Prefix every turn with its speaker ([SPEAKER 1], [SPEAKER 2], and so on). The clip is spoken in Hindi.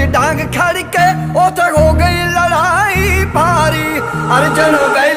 [SPEAKER 1] डांग खड़ के उथे हो गई लड़ाई भारी। अर्जुन